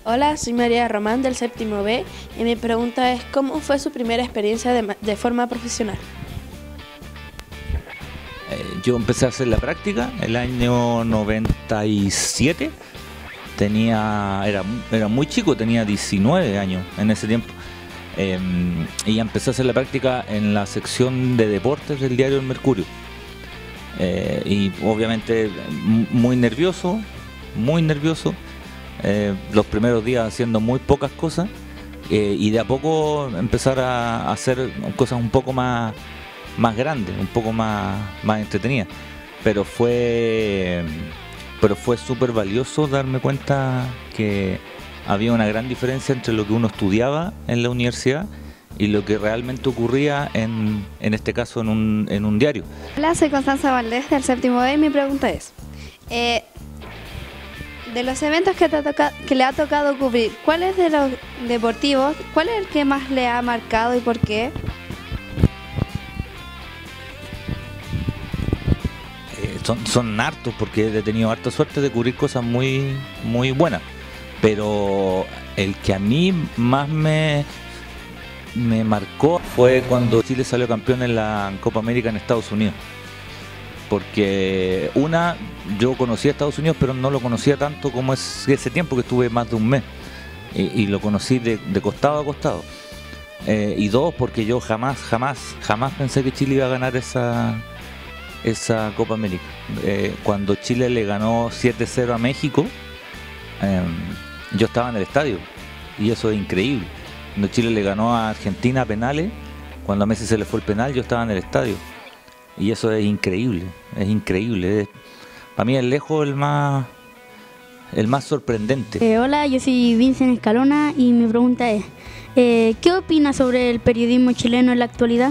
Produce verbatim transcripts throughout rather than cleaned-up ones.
Hola, soy María Román del séptimo B y mi pregunta es ¿cómo fue su primera experiencia de, ma- de forma profesional? Eh, yo empecé a hacer la práctica el año noventa y siete. Tenía, era, mu- era muy chico, tenía diecinueve años en ese tiempo. Eh, y empecé a hacer la práctica en la sección de deportes del diario El Mercurio. Eh, y obviamente m- muy nervioso, muy nervioso. Eh, los primeros días haciendo muy pocas cosas, eh, y de a poco empezar a hacer cosas un poco más, más grandes, un poco más, más entretenidas. Pero fue, pero fue súper valioso darme cuenta que había una gran diferencia entre lo que uno estudiaba en la universidad y lo que realmente ocurría en, en este caso en un, en un diario. Hola, soy Constanza Valdés del séptimo B y mi pregunta es, eh, de los eventos que, te ha toca- que le ha tocado cubrir, ¿cuál es de los deportivos, cuál es el que más le ha marcado y por qué? Eh, son, son hartos porque he tenido harta suerte de cubrir cosas muy, muy buenas. Pero el que a mí más me, me marcó fue cuando Chile salió campeón en la Copa América en Estados Unidos. Porque una, yo conocía a Estados Unidos, pero no lo conocía tanto como es ese tiempo que estuve más de un mes. Y, y lo conocí de, de costado a costado. Eh, y dos, porque yo jamás, jamás, jamás pensé que Chile iba a ganar esa, esa Copa América. Eh, cuando Chile le ganó siete cero a México, eh, yo estaba en el estadio y eso es increíble. Cuando Chile le ganó a Argentina a penales, cuando a Messi se le fue el penal, yo estaba en el estadio y eso es increíble, es increíble. Es, para mí es lejos el más, el más sorprendente. Eh, hola, yo soy Vincent Escalona y mi pregunta es, eh, ¿qué opina sobre el periodismo chileno en la actualidad?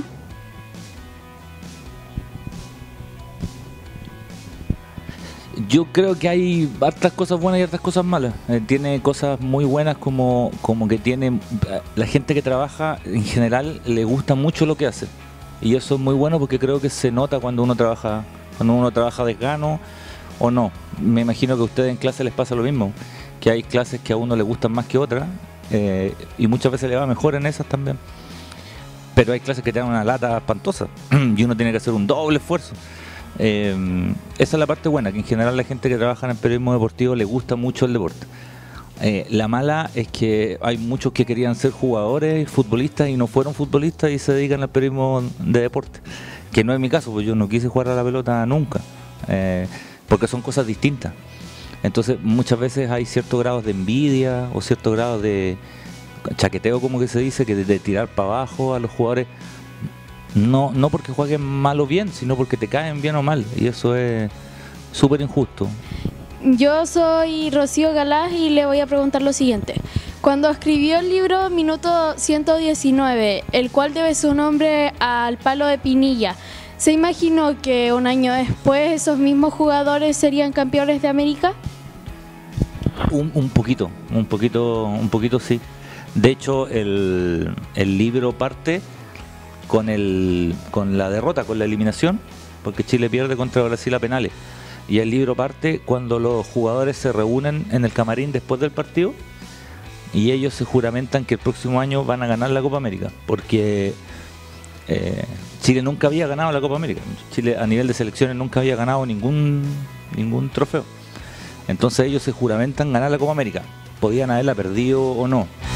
Yo creo que hay hartas cosas buenas y hartas cosas malas. Eh, tiene cosas muy buenas como, como que tiene eh, la gente que trabaja en general le gusta mucho lo que hace. Y eso es muy bueno porque creo que se nota cuando uno trabaja, cuando uno trabaja de gano o no. Me imagino que a ustedes en clase les pasa lo mismo, que hay clases que a uno le gustan más que otras, eh, y muchas veces le va mejor en esas también. Pero hay clases que te dan una lata espantosa y uno tiene que hacer un doble esfuerzo. Eh, esa es la parte buena, que en general la gente que trabaja en el periodismo deportivo le gusta mucho el deporte. Eh, la mala es que hay muchos que querían ser jugadores, futbolistas y no fueron futbolistas y se dedican al periodismo de deporte, que no es mi caso, pues yo no quise jugar a la pelota nunca, eh, porque son cosas distintas. Entonces muchas veces hay ciertos grados de envidia o ciertos grados de chaqueteo, como que se dice, que de, de tirar para abajo a los jugadores. No, no porque jueguen mal o bien, sino porque te caen bien o mal. Y eso es súper injusto. Yo soy Rocío Galás y le voy a preguntar lo siguiente. Cuando escribió el libro Minuto ciento diecinueve, el cual debe su nombre al palo de Pinilla, ¿se imaginó que un año después esos mismos jugadores serían campeones de América? Un, un poquito, un poquito, un poquito sí. De hecho, el, el libro parte con, el, con la derrota, con la eliminación, porque Chile pierde contra Brasil a penales. Y el libro parte cuando los jugadores se reúnen en el camarín después del partido y ellos se juramentan que el próximo año van a ganar la Copa América, porque eh, Chile nunca había ganado la Copa América. Chile a nivel de selecciones nunca había ganado ningún, ningún trofeo. Entonces ellos se juramentan ganar la Copa América. Podían haberla perdido o no.